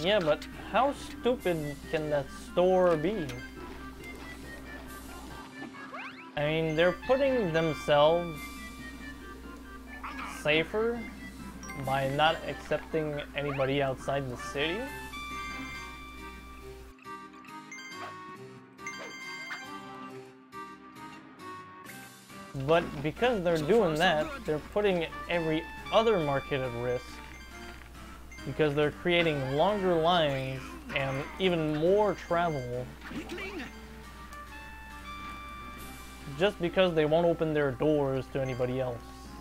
Yeah, but how stupid can that store be? I mean, they're putting themselves safer by not accepting anybody outside the city. But because they're doing that, they're putting every other market at risk. Because they're creating longer lines and even more travel. Just because they won't open their doors to anybody else.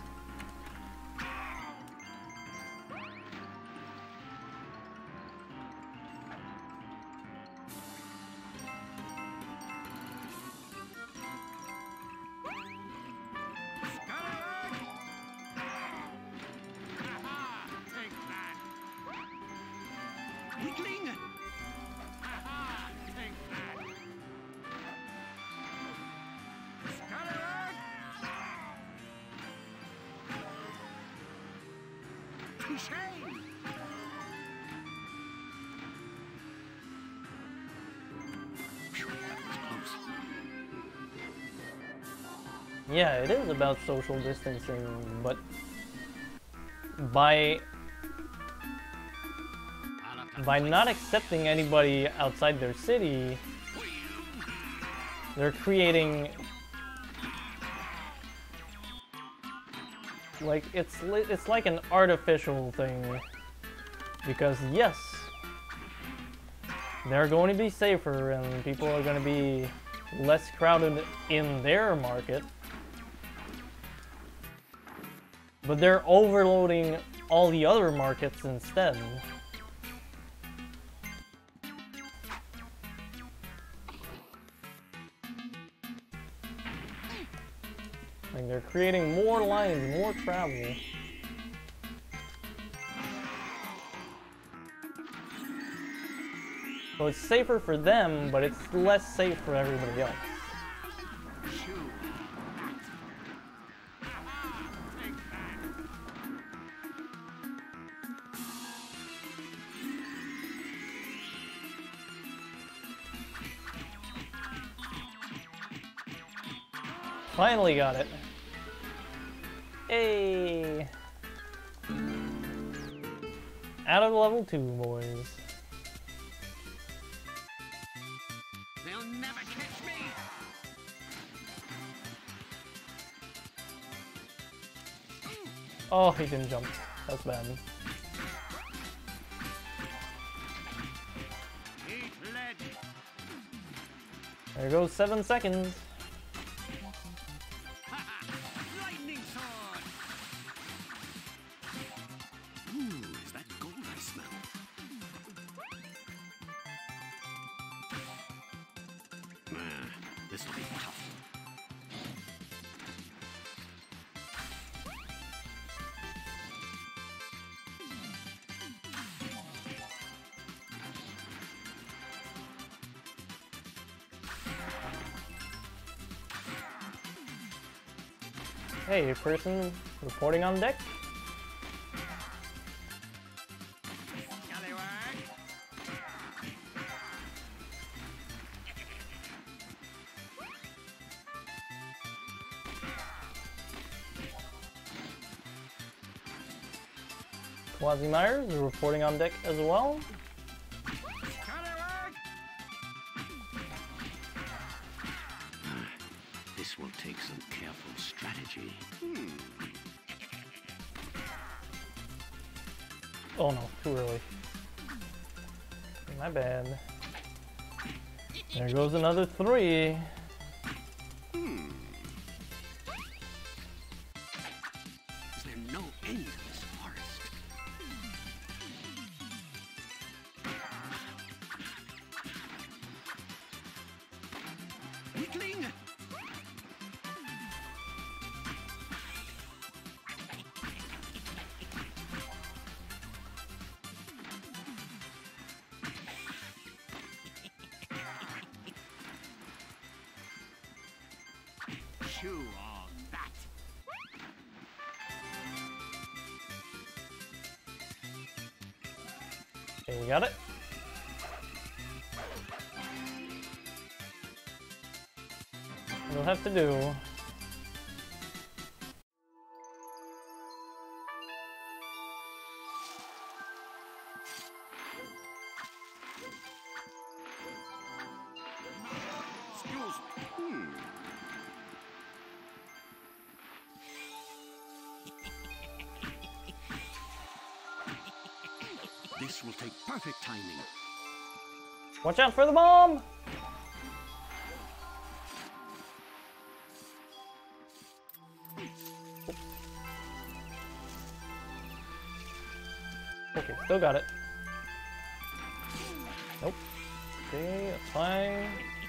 Yeah, it is about social distancing, but by not accepting anybody outside their city, they're creating like it's like an artificial thing, because yes, they're going to be safer and people are going to be less crowded in their market. But they're overloading all the other markets instead. Like they're creating more lines, more travel. So it's safer for them, but it's less safe for everybody else. Finally got it. Hey! Out of level 2, boys. They'll never catch me. Oh, he didn't jump. That's bad. There goes 7 seconds. This will be tough. Hey, person reporting on deck. Myers is reporting on deck as well. This will take some careful strategy. Oh no, too early. My bad. There goes another 3. Is there no end to this forest? Weakling! Chew on that. Okay, we got it. we'll have to do. This will take perfect timing. Watch out for the bomb! Okay, still got it. Nope. Okay, that's fine.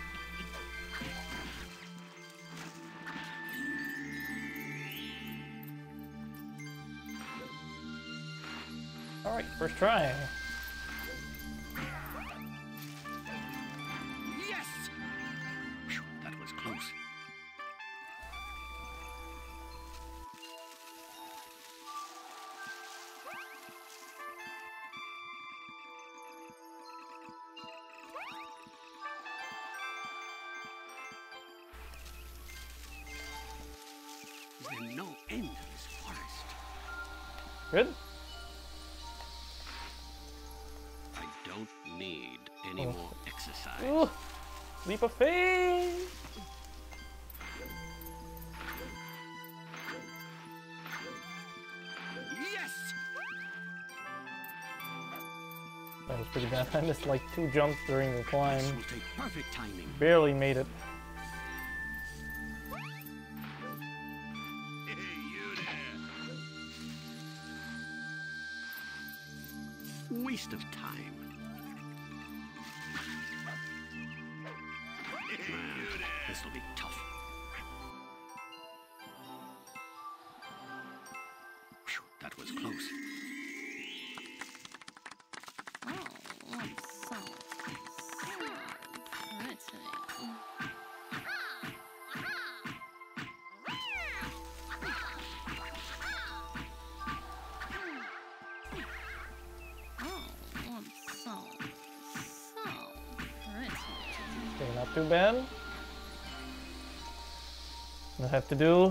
Alright, first try. Yes! Whew, that was close. Is there no end to this forest? Good? I don't need any more exercise. Ooh, leap of faith! Yes! That was pretty bad. I missed like 2 jumps during the This climb. will take perfect timing. Barely made it. Hey, you there. Waste of time. This will be tough. Whew, that was close. Okay, not too bad. We'll have to do.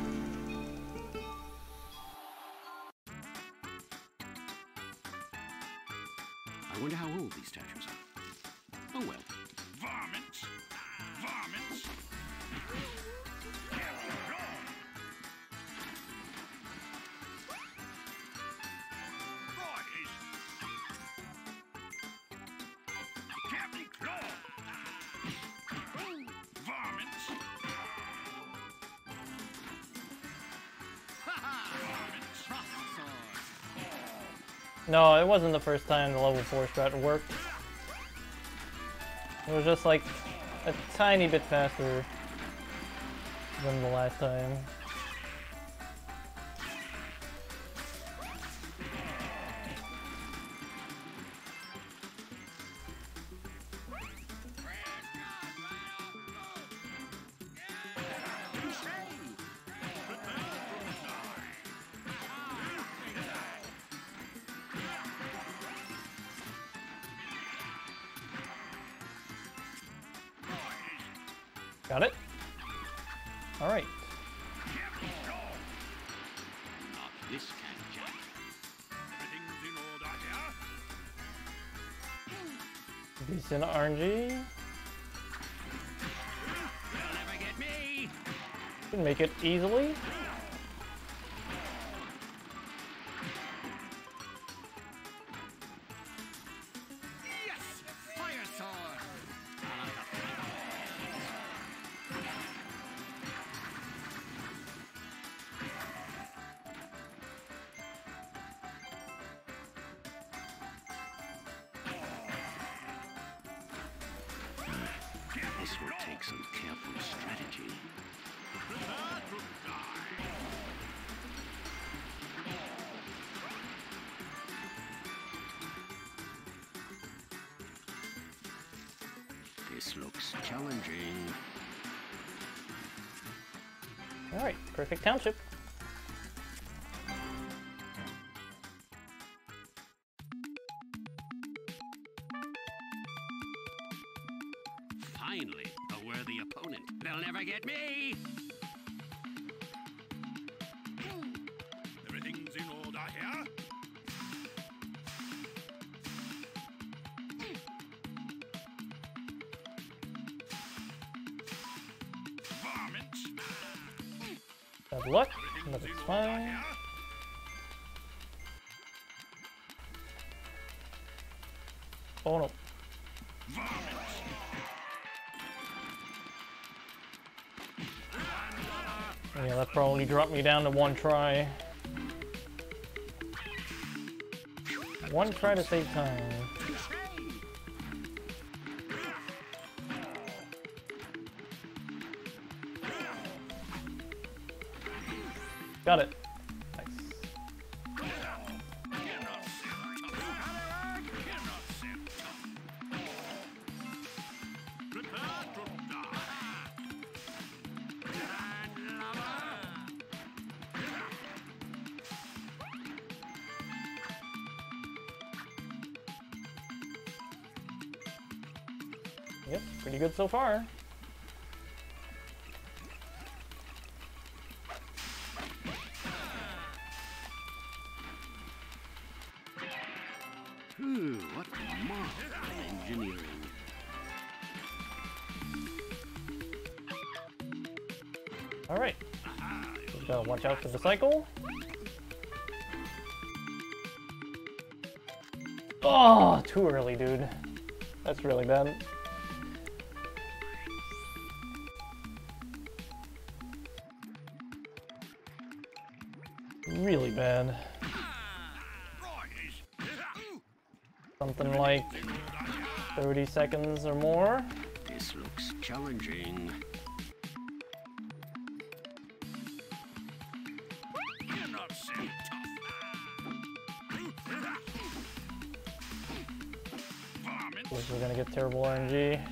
I wonder how old these statues are. Oh well. Varmints! Varmints! Captain Claw! Varmints! No, it wasn't the first time the level 4 strat worked. It was just like a tiny bit faster than the last time. Got it? Alright. Not this kind of jump. Everything's in order here. Decent RNG. You'll never get me. Can make it easily. Yes! Fire sword! This will take some careful strategy. This looks challenging. Alright, perfect township. Finally, a worthy opponent. They'll never get me. Everything's in order here. Bad luck, but it's fine. Oh no. Yeah, that probably dropped me down to one try. One try to save time. Got it. Nice. Yep, pretty good so far. What marvelous engineering. Alright. Just gotta watch out for the cycle. Oh, too early, dude. That's really bad. Really bad. Something like 30 seconds or more. This looks challenging. You're not so tough. Looks like we're gonna get terrible RNG.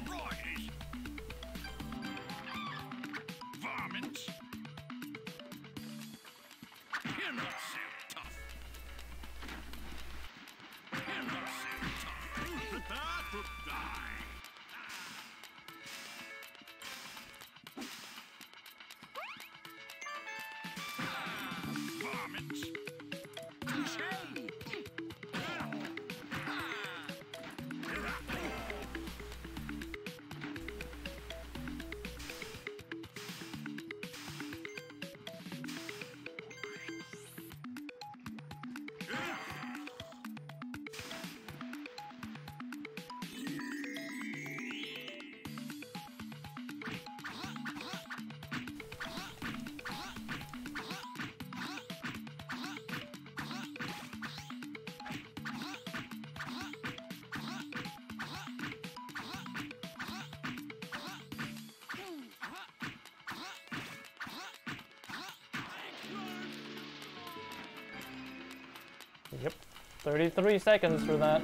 Yep, 33 seconds for that.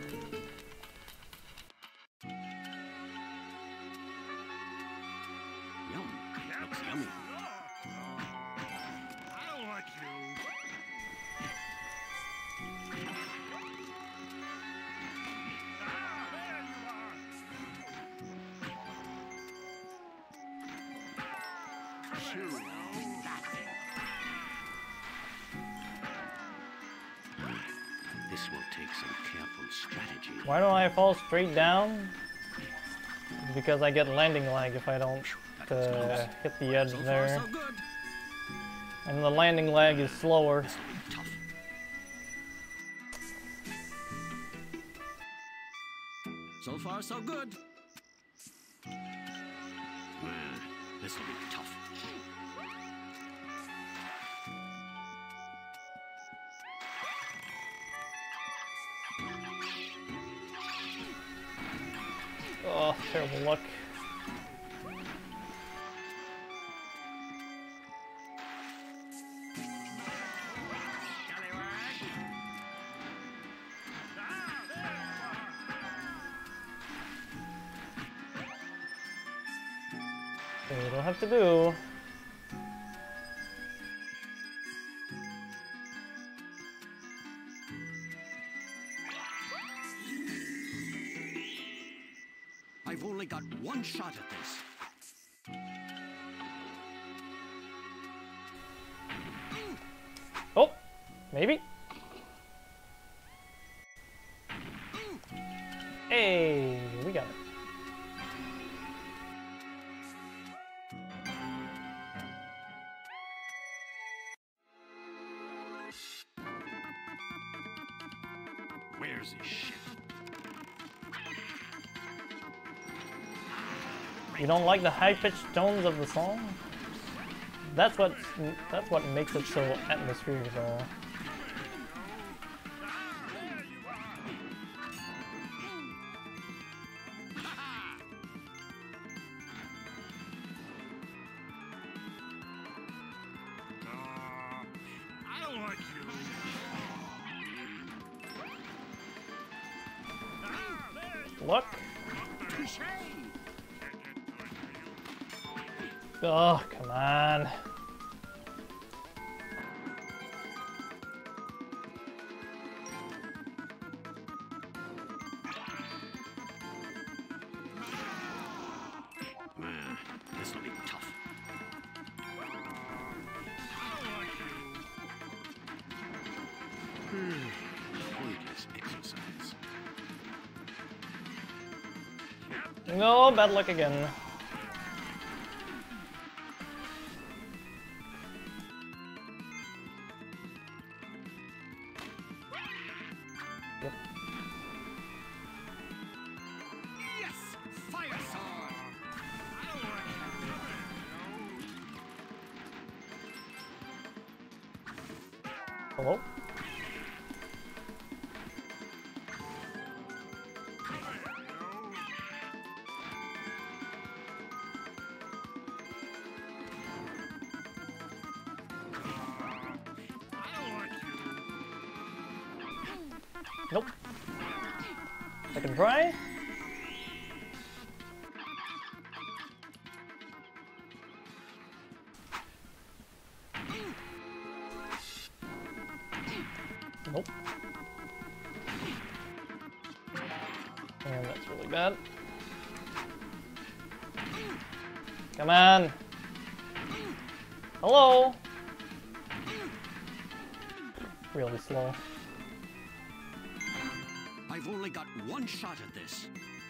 Yum. Looks yummy. I don't like you. There you are. Shoo. This will take some careful strategy. Why don't I fall straight down? Because I get landing lag if I don't hit the edge there. So good. And the landing lag is slower. This will be tough. So far, so good. This will be tough. Oh, terrible luck. Okay, we don't have to do. I've only got one shot at this. Maybe? Hey, we got it. Where's his shit? You don't like the high-pitched tones of the song? That's what makes it so atmospheric, though. I don't like you. Look. Oh, come on. Man, this'll be tough. Pointless exercise. No, bad luck again. Yep. Yes! Fire sword! I don't like you. Hello? Nope. Second try. Nope. And that's really bad. Come on. Hello. Really slow. I've only got one shot at this.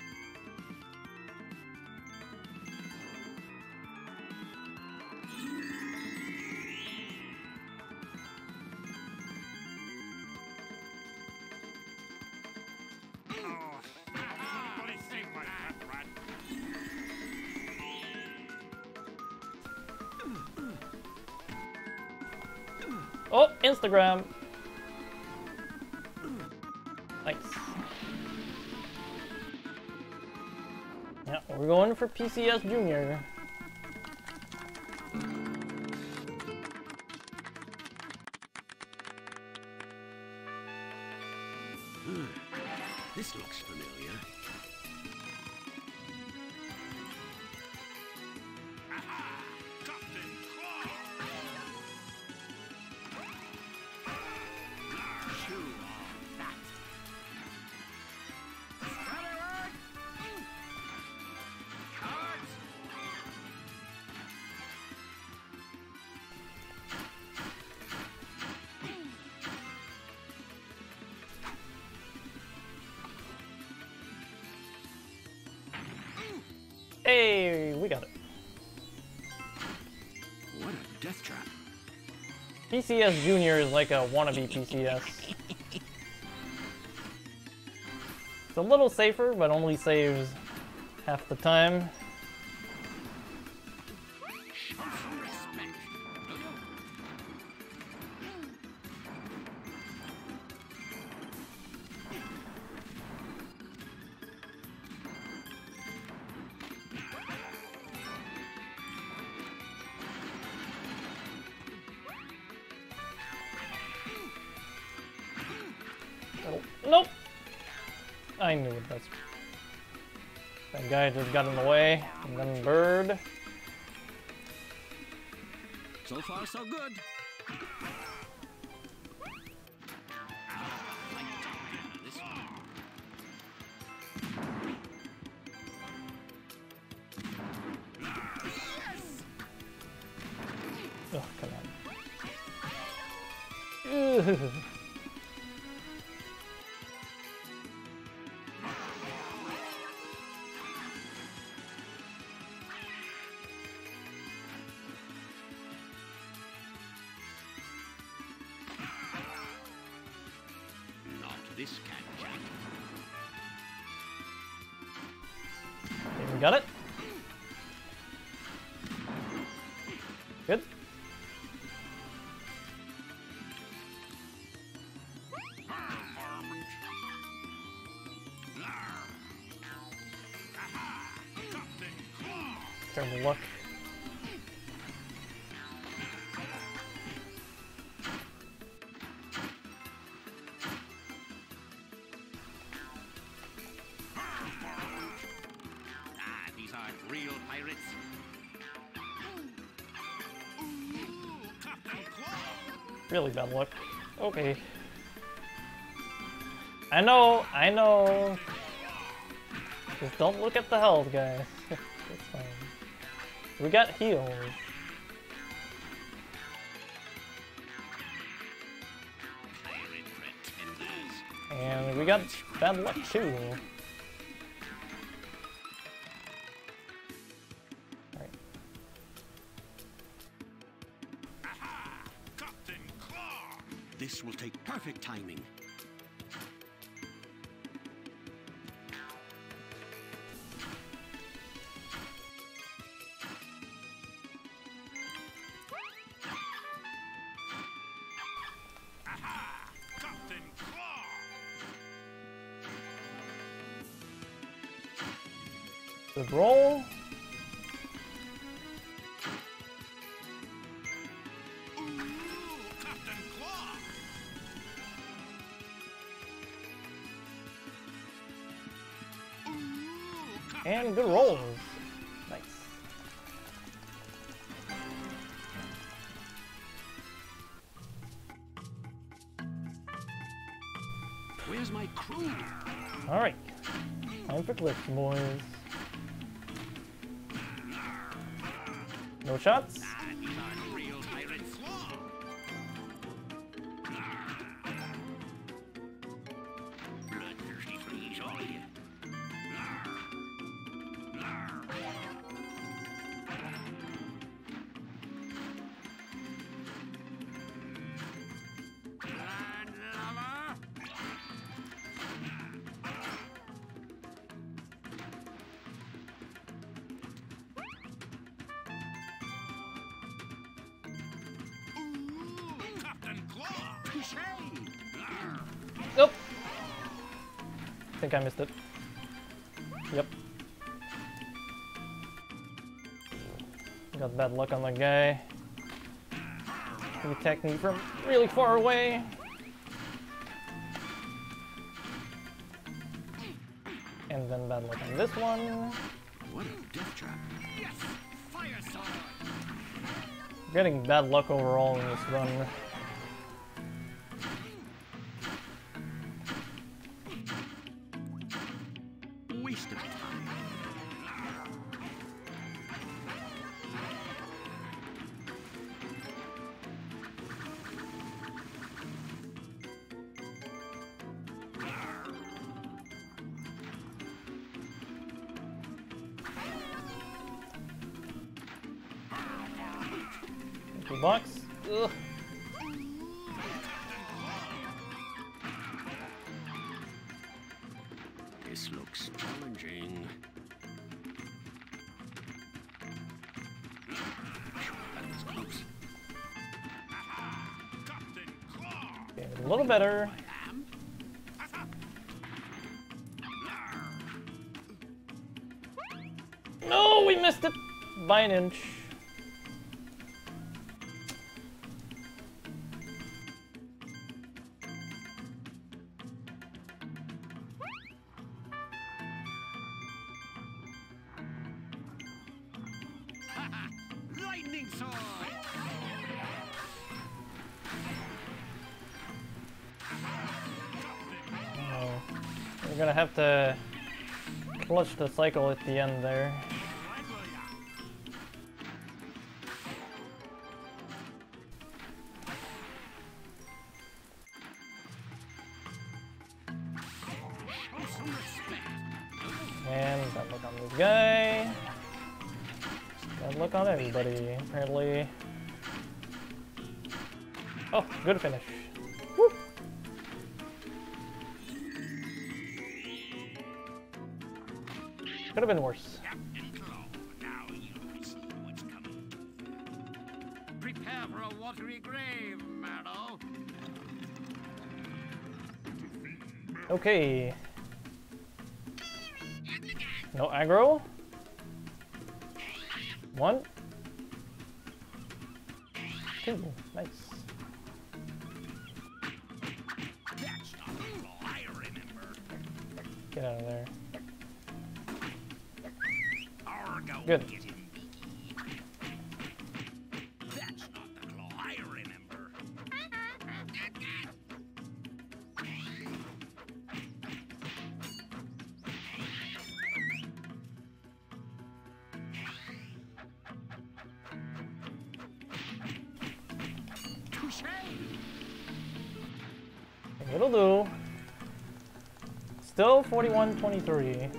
Somebody save my pet rat. Oh, Instagram. Nice. Yeah, we're going for PCS Junior. This looks familiar. Aha! Captain Claw! Chew on that. Scallywag! Cards! Hey, we got it. What a death trap. PCS Junior is like a wannabe PCS. It's a little safer, but only saves half the time. Show some respect. Oh, nope! I knew it. That's that guy just got in the way, and then bird. So far, so good. This one. Oh, come on. Ugh. Not this cat, Jack. Okay, we got it. Good. Terrible luck. These aren't real pirates. Really bad luck. Okay. I know. Just don't look at the health, guys. It's fine. We got heals. Pirate pretenders. And we got bad luck too. Alright. Captain Claw! This will take perfect timing. Captain Claw! Good roll. Captain Claw! And good rolls. Nice. Where's my crew? Alright. Time for clips, boys. No shots? These aren't real pirates. Bloodthirsty freeze, all of you. Landlubber! Captain Claw! Touche! Nope. I think I missed it. Yep. Got bad luck on that guy. He attacked me from really far away. And then bad luck on this one. What a death trap. Yes! Fire sword! Getting bad luck overall in this run. Waste of time. Empty box. Ugh. This looks challenging. That was close. Captain Claw! Okay, a little better. No, we missed it by an inch. Lightning sword! Oh, we're gonna have to clutch the cycle at the end there. Right, will ya? Bad luck on this guy. Bad luck on everybody, apparently. Oh, good finish. Woo! Could have been worse. Captain Claw, now you'll see what's coming. Prepare for a watery grave, Marrow. Okay. No aggro. 1, 2. Nice. That's not the Claw I remember. Get out of there. Argo, Good. get him, Beaky. That's not the Claw I remember. Touché! It'll do. Still 41-23.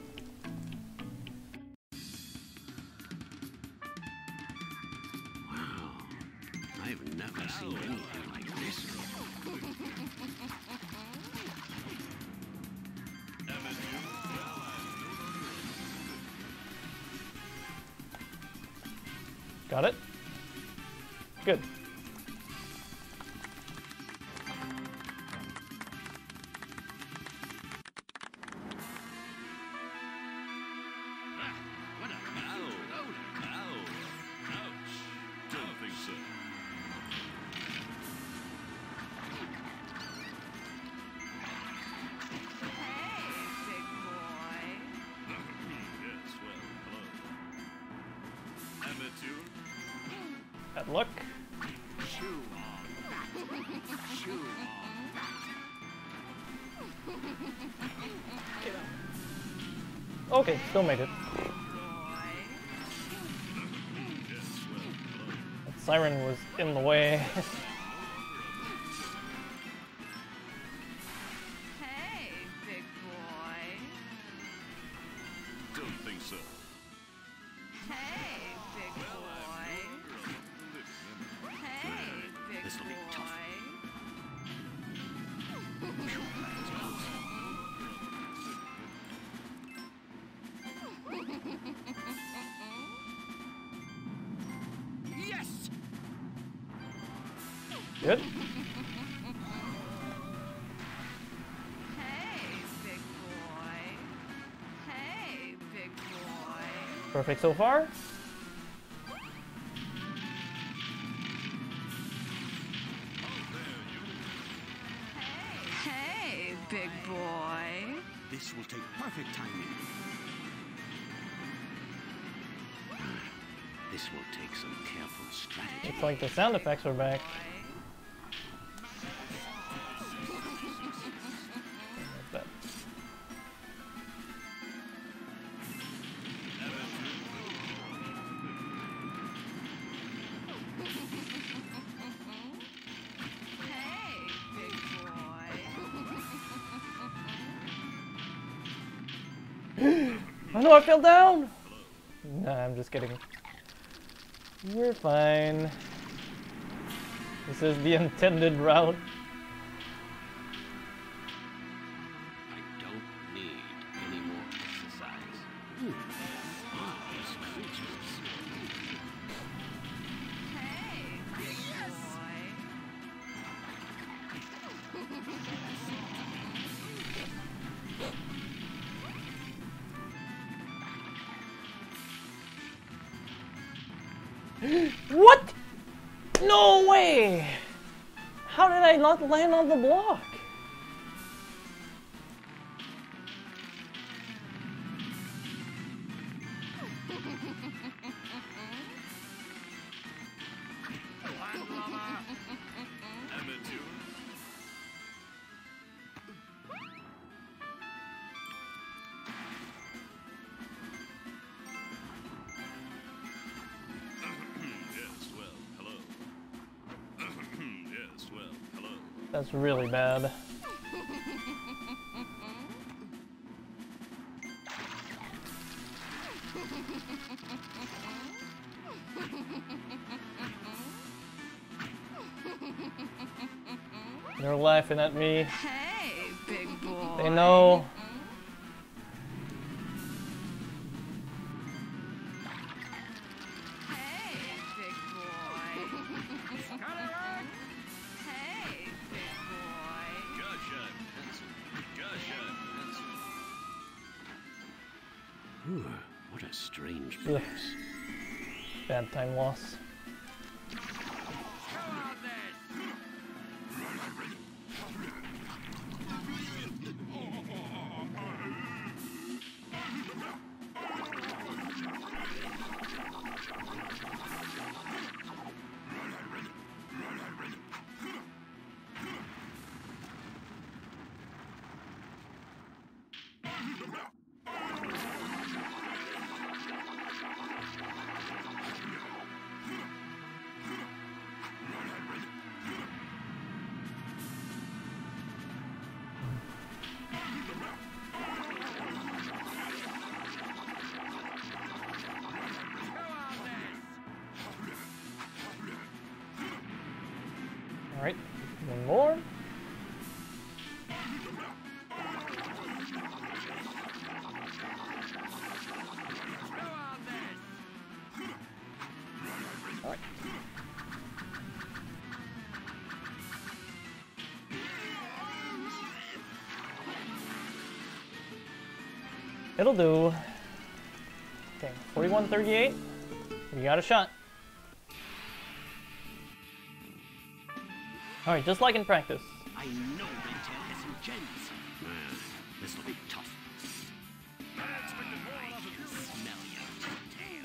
Wow. I've never seen anything like this. Got it? Good. What a Ouch. Don't think so. Yes, well, hello. Amateur? Bad luck. chew on that. Chew on that. Okay, still made it. That siren was in the way. Hey, big boy. Don't think so. Hey, big boy. Hey, big This'll be tough. boy. Yes! Good. Hey, big boy. Hey, big boy. Perfect so far. Hey, big boy. This will take perfect timing. This will take some careful strategy. Looks like the sound effects are back. Like that. Hey, big boy. Oh no, I fell down! Nah, I'm just kidding. We're fine. This is the intended route. I don't need any more exercise. These creatures. Hey, big boy. What? No way! How did I not land on the block? Landlubber! Amateur? Yes, well, hello. Yes, well, hello. That's really bad. They're laughing at me. Hey, big boy. They know. Hey, big boy. Hey, big boy. Gotcha, pencil. Gotcha, pencil. Ooh, what a strange Ugh. place. Bad time loss. Alright, one more. Alright. It'll do. Okay, 41-38. We got a shot. Alright, just like in practice. I know Rintail has some gems. This'll be tough. I expected more out of you. Smell your Rintail.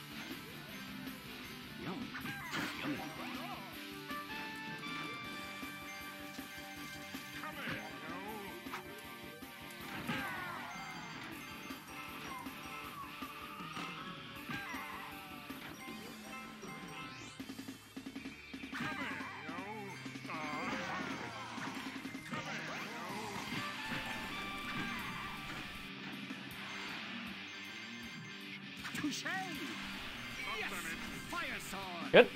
Yum. Yummy. Come here, you. Come here, you. Come here, you. Touche! Yes! Fire sword! Good.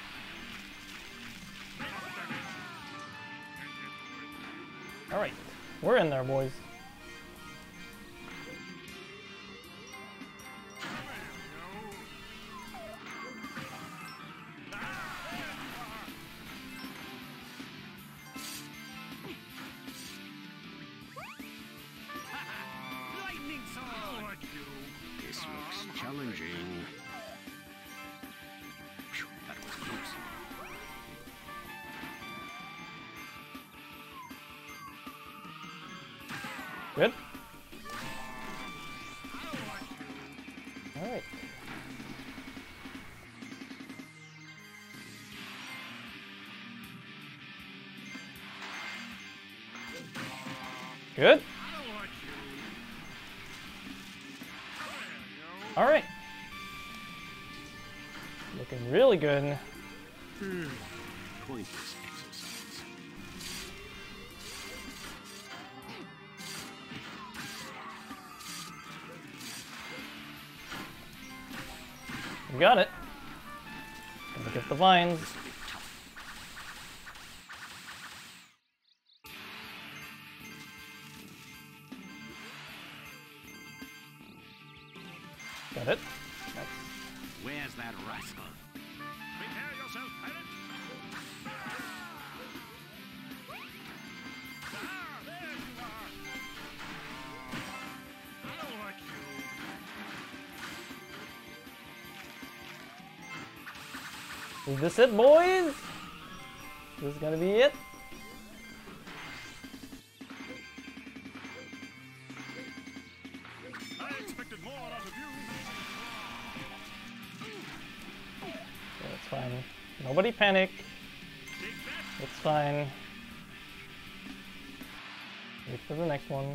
Alright, we're in there, boys. Lightning sword! This looks challenging. Phew, that was close. Good. Alright. Good. Alright. Looking really good. Pointless exercise. We got it. Look at the vines. This'll be tough. Got it. That's Where's that rascal? Prepare yourself, pirate. Ah, there you are. I don't like you. Is this it, boys? This is gonna be it? I expected more out of you. Yeah, it's fine. Nobody panic. Take that. It's fine. Wait for the next one.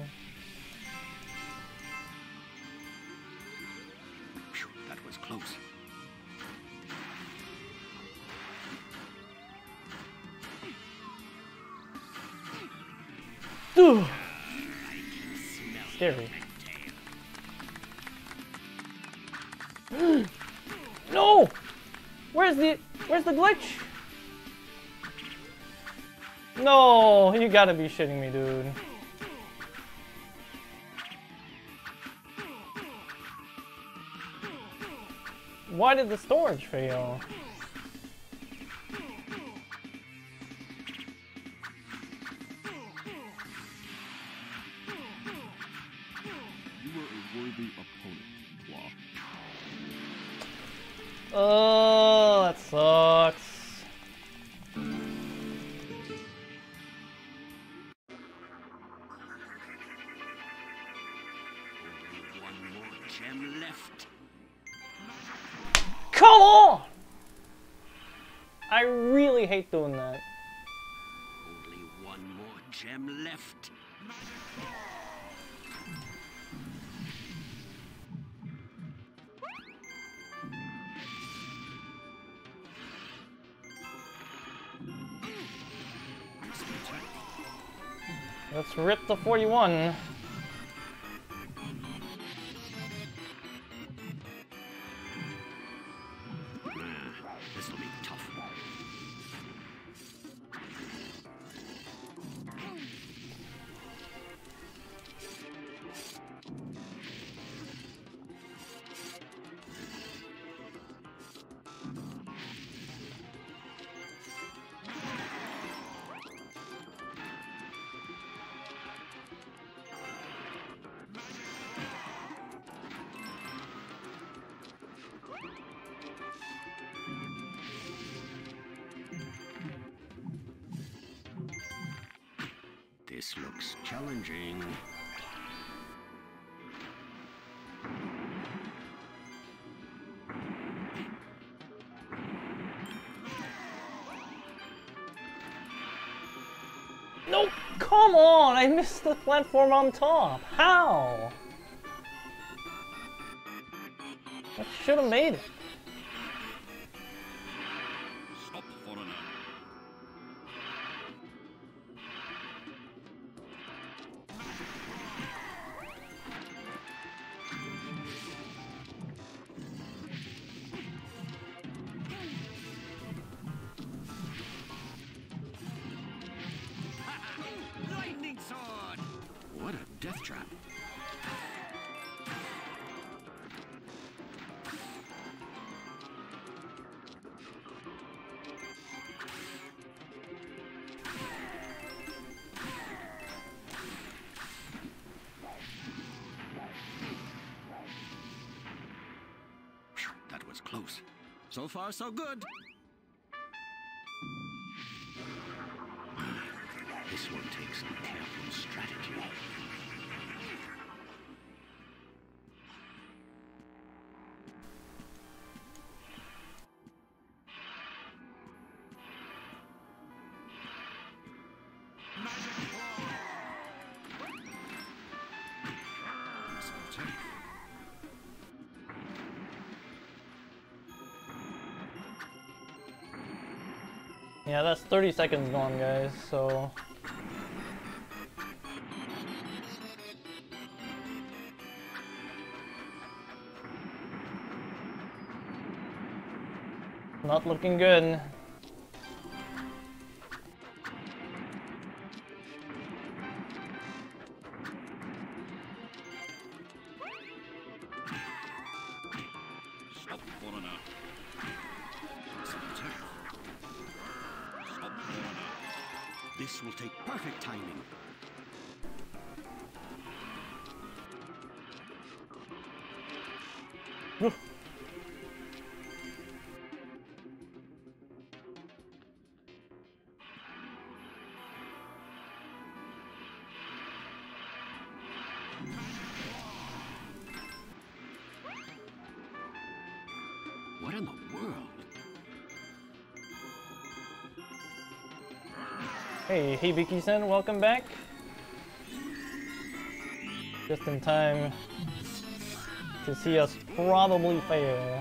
Phew, that was close. Ooh, Smell scary. Rintail. No! Where's the glitch? No, you gotta be shitting me, dude. Why did the storage fail? You were a worthy opponent, Wah. Oh, that sucks. One more gem left. Come on! I really hate doing that. Only one more gem left. Let's rip the 41. This'll be tough. This looks challenging. No, come on! I missed the platform on top. How? I should have made it. Stop, foreigner. Lightning sword! What a death trap. Phew, that was close. So far, so good. This one takes careful strategy. This will take. Yeah, that's 30 seconds gone, guys, so... Not looking good. Stop, foreigner. This will take. Stop, foreigner. This will take perfect timing. What in the world? Hey, Hibiki-san, welcome back. Just in time to see us probably fail.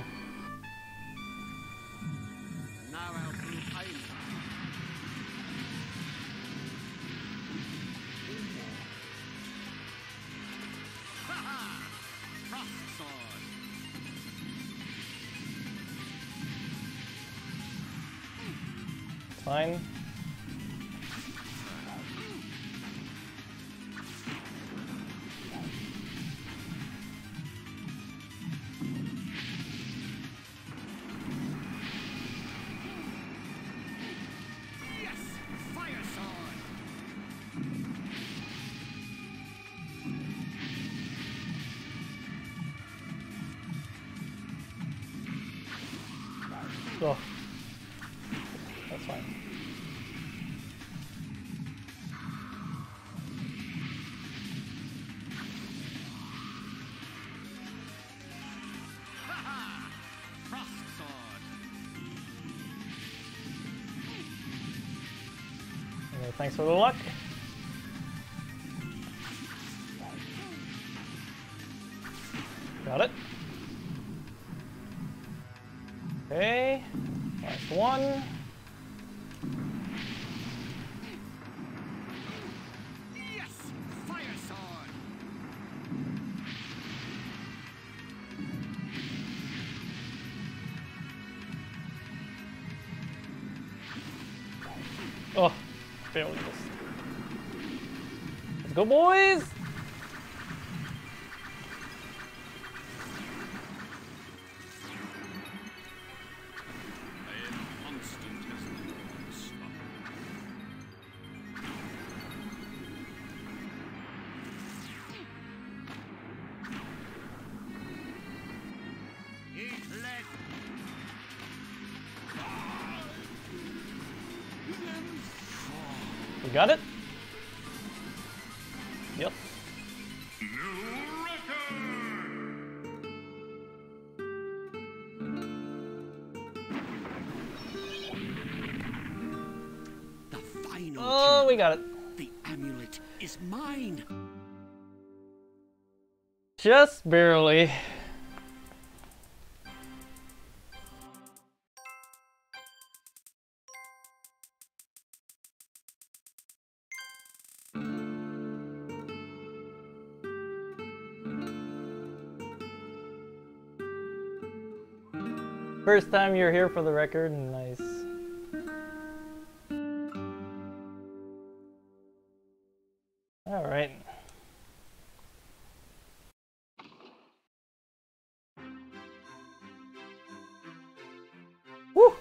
Now I'll prove time. Frost sword! Fine. It's fine. Frost sword. Okay, thanks for the luck. Got it. Okay, last one. Yes! Fire sword. Oh, barely missed. Let's go, boys! I am constant as the morning star. Eat lead. We got it? Yep. The final Oh, we got it. The amulet is mine. Just barely. First time you're here for the record, nice. All right. Woo!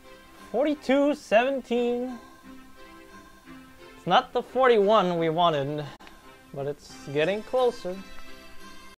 42-17. It's not the 41 we wanted, but it's getting closer.